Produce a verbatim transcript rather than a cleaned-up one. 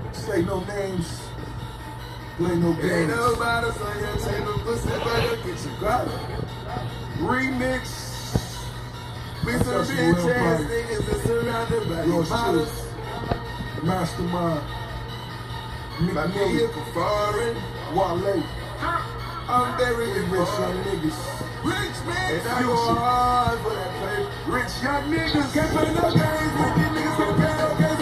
Say no names. Play no games. Ain't nobody saying you take no pussy, but you get your grab. Remix. We some bitch ass niggas that's surrounded by your models. The mastermind. My nigga for foreign. Wale. I'm very rich young niggas. Rich man, and I go hard for that play. Rich young niggas can't play no games with these niggas. Okay, okay.